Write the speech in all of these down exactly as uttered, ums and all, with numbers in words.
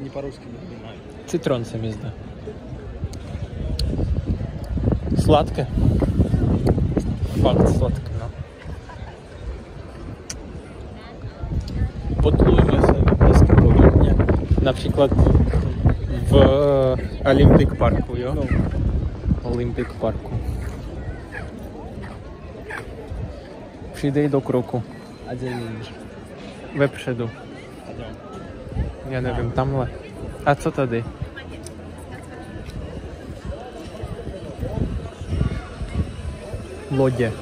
Не по-русски не понимаю. Цитронце мізда. Сладке. Факт сладке, ну. Потлуємося міські повідня. Наприклад, в Олімпік парку, йо? Ну. Олімпік парку. Přidej do kroku. A kde jdeš? Vepředu. Já nevím, tamhle. A co tady? Lodě.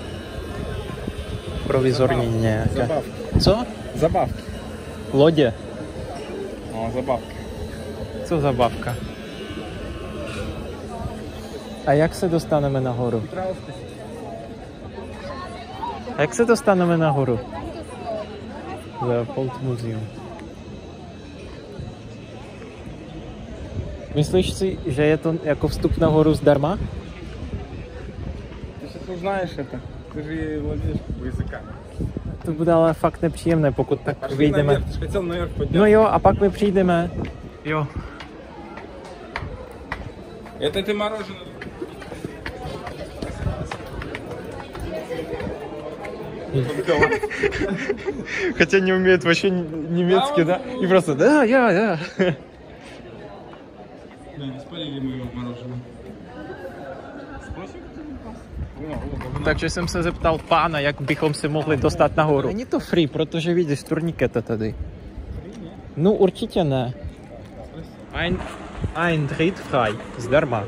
Provizorní nějaké. Zabavky. Co? Zabavky. Lodě. No, zabavky. Co zabavka? A jak se dostaneme nahoru? A jak se dostaneme nahoru? Leopold Museum. Myslíš si, že je to jako vstup nahoru zdarma? Ty všechno znáš это. Ty ji vladíš jazykem. To bude ale fakt nepříjemné, pokud tak vyjdeme. No jo, a pak my přijdeme. Jo. Это ты мороженое. Хотя не умеет вообще немецкий, да? И просто да, я, я. Да, не спалили мы его мороженое. Takže jsem se zeptal pána, jak bychom se mohli dostat nahoru. Není to free, protože vidíš turniketa tady. No určitě ne. Ein, Eintritt frei, zdarma.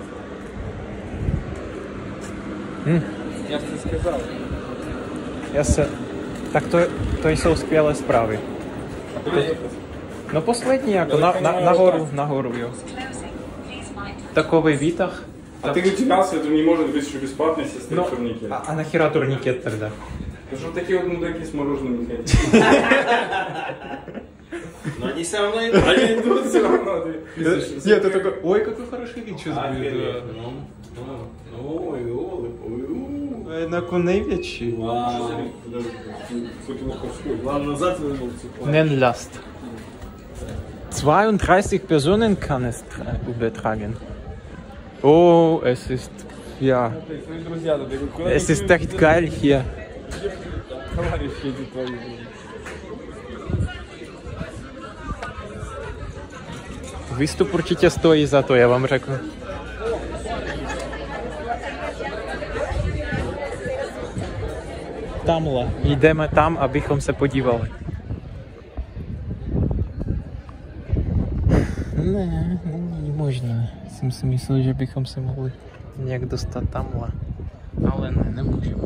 Hm. Já jsem сказал. Já se... Tak to, to jsou skvělé zprávy. No poslední, jako na, na, nahoru, nahoru, jo. Takový výtah. А ты утекался, это не может быть еще бесплатно, если стоит No, турникет. a, a nechira turniket тогда? Потому что такие вот мудаки с мороженым не хотят. Но они все равно Они идут все равно. Нет, ты такой, ой, какой хороший вид сейчас будет. Ой, ой, ой. На коневичи. Ладно, назад вернулся. Nennlast. zweiunddreißig Personen kann es übertragen. Oh, es ist, ja, es ist echt geil hier. Výstup určitě stojí za to, já vám řeknu. Tamhle, jdeme tam, abychom se podívali. Ne, není možné. Jsem si myslel, že bychom se mohli nějak dostat tamhle. Ale ne, nemůžeme.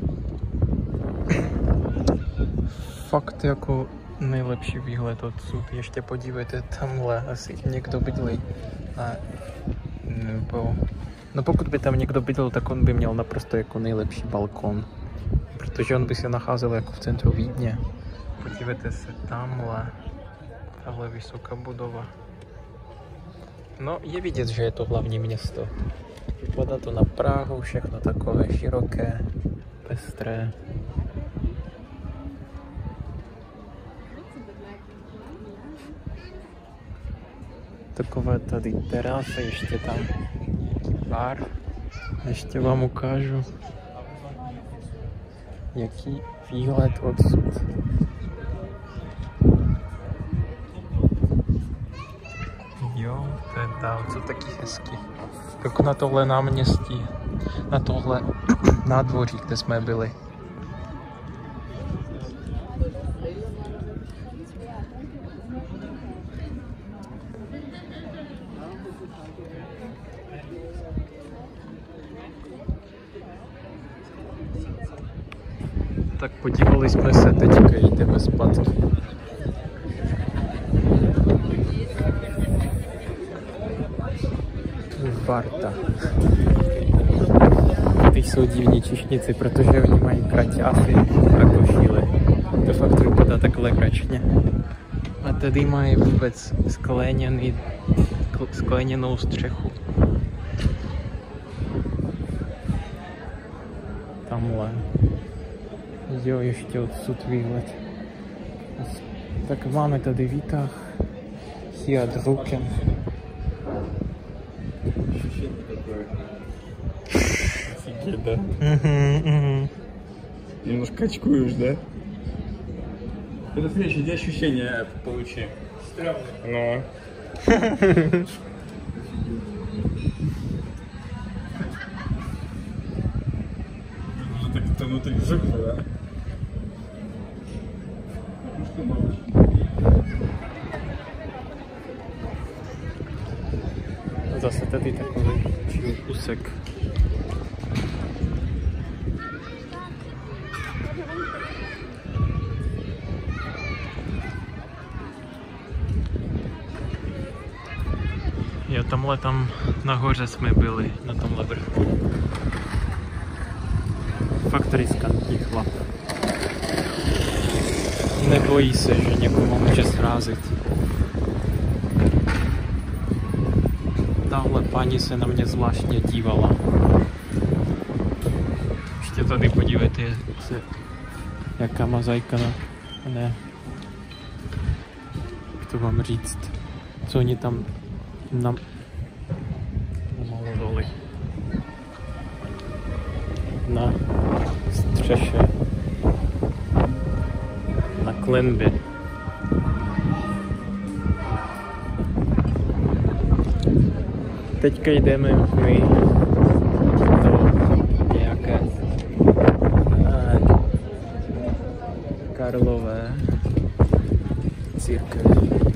Fakt jako nejlepší výhled odsud. Ještě podívejte tamhle, asi někdo bydlí. A nebo... No pokud by tam někdo bydlel, tak on by měl naprosto jako nejlepší balkon. Protože on by se nacházel jako v centru Vídně. Podívejte se tamhle. Tahle vysoká budova. No, je vidět, že je to hlavní město. Vypadá to na Prahu, všechno takové široké, pestré. Takové tady terasy, ještě tam bar. Ještě vám ukážu, jaký výhled odsud. Jo, to je tam, co taky hezky. Jako na tohle náměstí, na tohle nádvoří, kde jsme byli. Tak podívali jsme se, teďka jdeme zpátky. Varta. Teď jsou divní čišnici, protože oni mají kraťásy a košíly. To fakt vypadá tak legračně. A tady mají vůbec skleněný, skleněnou střechu. Tamhle. Jo, ještě odsud výhled. Tak máme tady výtah Hier drucken. Офигеть, да? Угу, угу. Немножко очкуешь, да? Это следующее, где ощущение получи. Стрёмно. Ну. Уже так это внутри жопы, да? Ну что, малыш? Zase tady takový úsek. Jo, tamhle tam nahoře jsme byli, na tomhle vrchu. Fakt riskantní chlap. Nebojí se, že někomu může srazit. Tahle paní se na mě zvláštně dívala. Ještě tady podívejte, se, jaká mozaika, ne, jak to vám říct, co oni tam nam namalovali na střeše, na klenbě. Teďka jdeme my do nějaké Karlové církve.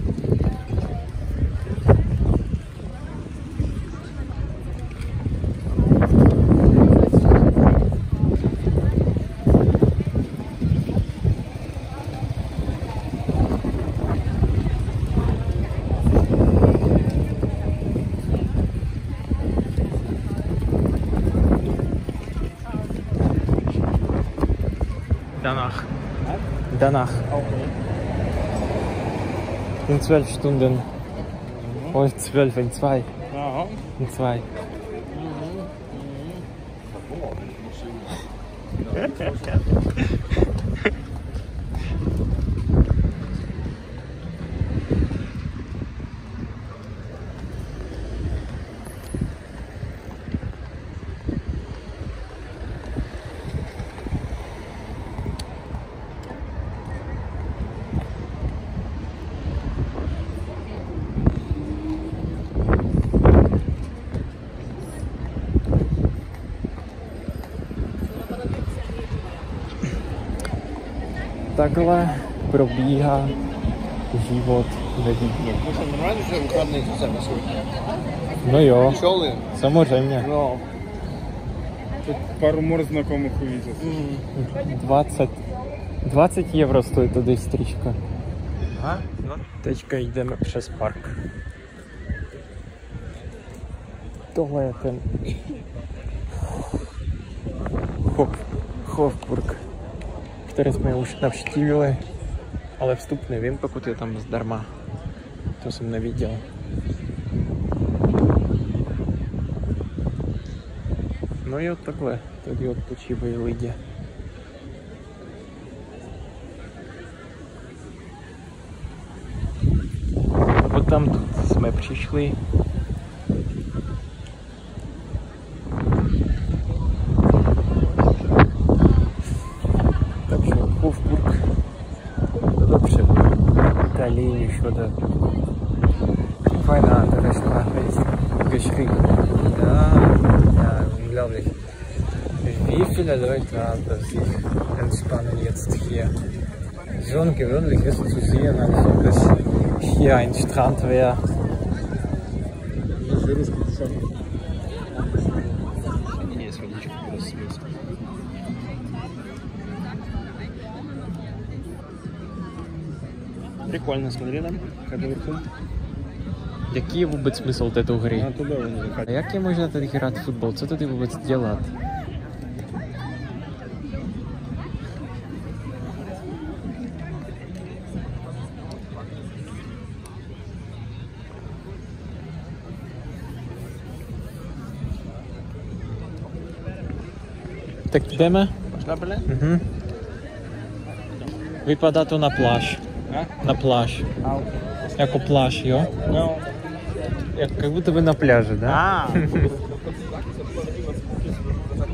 Danach. Danach. In zwölf Stunden. Oh, in zwölf, in zwei. In zwei. Takhle probíhá život ve Vídni. No jo, samozřejmě. No. Тут пару мор знакомых увидел. dvacet, dvacet euro stojí tady střížka. A? Teďka jdeme přes park. Tohle je ten Hof, Hofburg, který jsme už navštívili, ale vstup nevím, pokud je tam zdarma. To jsem neviděl. No jo, takhle, tady odpočívají lidi. Od tam jsme přišli. Takže Hofburg. Dobře. Berlin oder feine andere Sprache ist geschrieben. Ja, ja, unglaublich. Wie viele Leute haben sich entspannen jetzt hier? Schon gewöhnlich ist zu sehen, als ob es hier ein Strand wäre. Прикольно, смотри там, как наверху. Jaký je vůbec smysl této hry? А туда он A заходит. jak je možné tady hrát fotbal? Co tady vůbec dělat? Tak jdeme? Пошла, бля? Mhm. Vypadá to na pláž. A? Na pláž. А, окей. Jako pláž, jo? No. Как будто вы на пляже, да? А.